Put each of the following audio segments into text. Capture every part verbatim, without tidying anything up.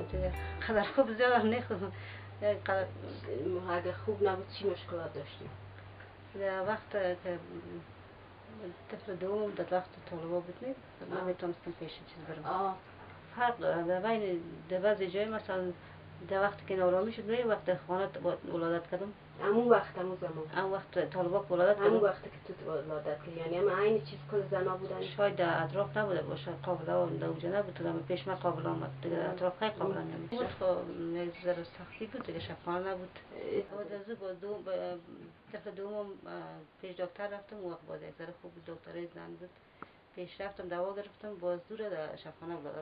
دیگه قدر خوب زیاد نخوردم. قدر اگه خوب نبود چی مشکلات داشتیم؟ در وقت که طفل دوم در وقت طالبا بود نید نمیتونستم پیش چیز برم. فرق داره در بین در بعضی جای مثلا در وقتی که نارامی شد نه وقت خانه ولادت کردم. همون وقت همون زمان. همون وقت طالبا ولادت کردم. همون وقتی که تو ولادت کردی یعنی هم عین چیز کل زنا بودن. شاید در اطراف نبوده باشه قابل و دوجه نبود تو دم پیش من قابل آمد دیگه اطراف خیلی قابل نمیشه. بود خب ذره سختی بود دیگه شفانه نبود. بعد از با دو طفل دوم پیش دکتر رفتم اون وقت باز یک ذره خوب دکترای زن بود. پیش رفتم دوا گرفتم باز دوره در شفانه ولادت.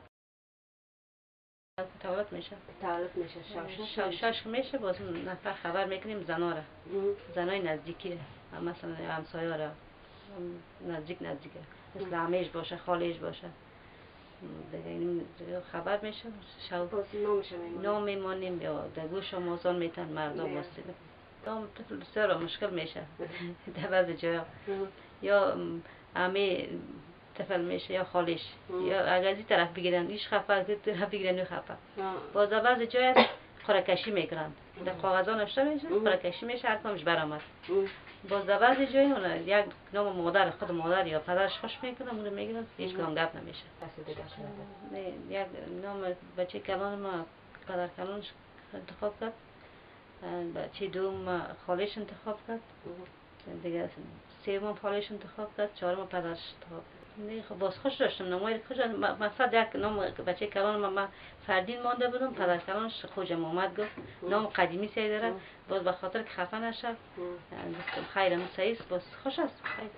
تولد میشه تولد میشه شش شش میشه باز نفر خبر میکنیم زنا را زنای نزدیکی مثلا همسایه را نزدیک نزدیکه مثل عمیش باشه خالیش باشه دیگه این خبر میشه شو نام میمانیم یا در گوش آمازان میتن مردا واسطه نام طفل بسیار مشکل میشه در بعض جا یا عمی طفل میشه یا خالیش یا اگر از این طرف بگیرن ایش خفه از این طرف بگیرن خفه باز بعض جای قرعه‌کشی میکنن در کاغذا نوشته میشه قرعه‌کشی میشه هر کامش برآمد باز در بعض جای اون یک نام مادر خود مادر یا پدرش خوش میکنه اون رو میگیرن هیچ کدام گپ نمیشه نه یک نام بچه کلان ما پدر کلانش انتخاب کرد بچه دوم خالیش انتخاب کرد دیگه سوم خالیش انتخاب کرد چهارم پدرش انتخاب کرد نه خب باز خوش داشتم نمای خوش مقصد یک نام بچه کلان ما ما فردین مانده بودم پدر کلانش خوشم اومد گفت نام قدیمی سی داره باز به خاطر که خفه نشه خیرم سعیس باز خوش است خیر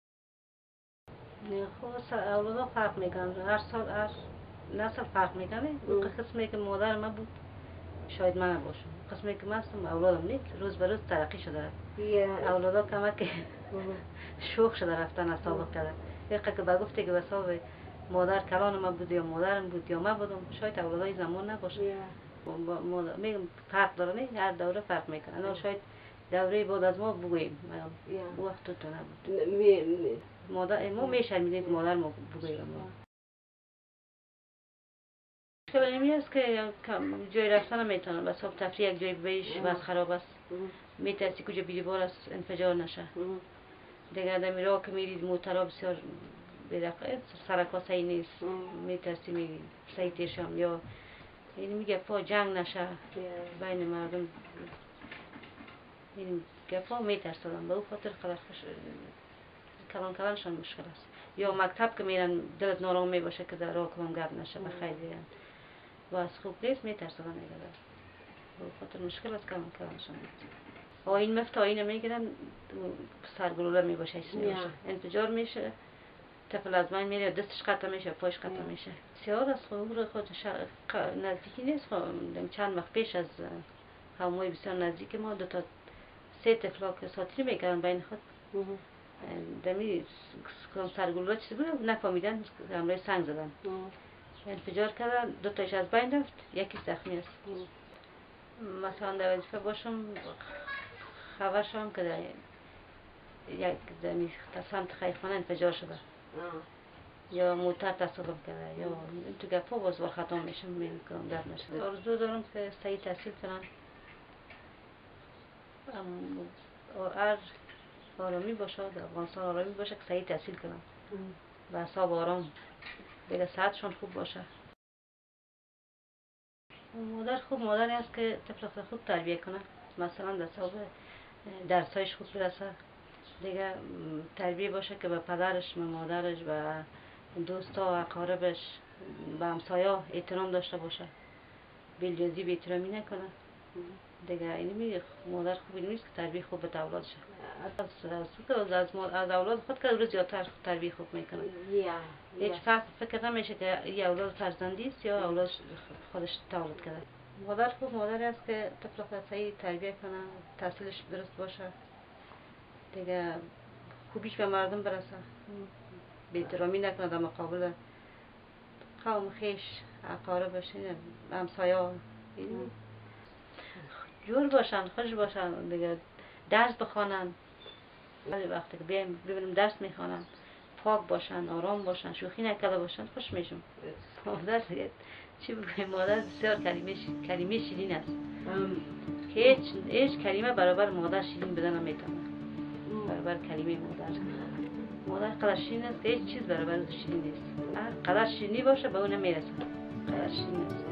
نه خب اولادا فرق میکنن هر سال هر نسل فرق میکنه قسمی که مادر ما بود شاید من نباشم قسمی که من هستم اولادم نیست روز به روز ترقی شده اولادا کمک شوخ شده رفتن از سابق کرده یک که با گفته که بساب مادر کلان ما بود یا مادرم بود یا من بودم شاید اولادای زمان نباشه میگم فرق داره نه هر دوره فرق میکنه انا شاید دوره بعد از ما بگوییم او وقت تو نبود مادر ما میشرمیدیم که مادر ما بگوییم مشکل اینمی است که جای رفتن نمیتونم بس خب تفریح یک جای بیش بس خراب است میترسی کجا بیری بار است انفجار نشه دیگه دمی راه که میرید موترها بسیار بدقیق سرکا صحیح نیست میترسی میرید صحیح تیرشم یا این میگه پا جنگ نشه بین مردم این گپا میترسدم به او خاطر قدر خوش کلان کلانشان مشکل است یا مکتب که میرن دلت نارام میباشه که در راه کنم گرد نشه بخیر بیرن و از خوب نیست میترسدم میگه به او خاطر مشکل است کلان کلانشان آین مفت آینه میگیرن سرگلوله میباشه ایسی میباشه انفجار میشه طفل از من میره دستش قطع میشه پایش قطع میشه بسیار از خود خود نزدیکی نیست چند وقت پیش از قومای بسیار نزدیک ما دو تا سه طفلا که ساتری میکردن بین خود دمی سرگلوله چیزی بود نفهمیدن همراه سنگ زدن انفجار کردن دو تاش از بین رفت یکی زخمی است مثلا در وظیفه باشم خبر شدم که در یک دمی سمت خیرخانه انفجار شده یا موتر تصادف کرده یا تو گپا باز بار خطا میشم میکنم درد نشده آرزو دارم که صحیح تحصیل کنم هر آرامی باشه در افغانستان آرامی باشه که صحیح تحصیل کنم و اعصاب آرام دیگه صحتشان خوب باشه مادر خوب مادری است که طفل خوب تربیه کنه مثلا در صاحب درسایش خوب برسه دیگه تربیه باشه که به پدرش به مادرش به دوستا و اقاربش به همسایه احترام داشته باشه بی‌لجوزی بی احترامی نکنه دیگه اینمی مادر خوبی نیست که تربیه خوب به اولاد شه از از از اولاد خود که روز زیادتر تربیه خوب میکنه هیچ فرق فکر نمیشه که این اولاد فرزندی است یا اولاد خودش تولد کرده مادر خوب مادری است که طفل خود صحیح تربیه کنه تحصیلش درست باشه دیگه خوبیش به مردم برسه بی احترامی نکنه در مقابل قوم خیش اقاربش همسایه جور باشن خوش باشن دیگه درس بخوانن ولی وقتی که بیایم ببینیم درس میخوانن پاک باشن، آرام باشن، شوخی نکرده باشن خوش میشم. مادر دیگه چی بگویم، مادر بسیار کلمه ش- کلمه شیرین است که هیچ هیچ کلمه برابر مادر شیرین بدن نمیتونه. برابر کلمه مادر مادر قدر شیرین است که هیچ چیز برابر او شیرین نیست. هر قدر شیرینی باشه به اون نمیرسه. قدر شیرین است.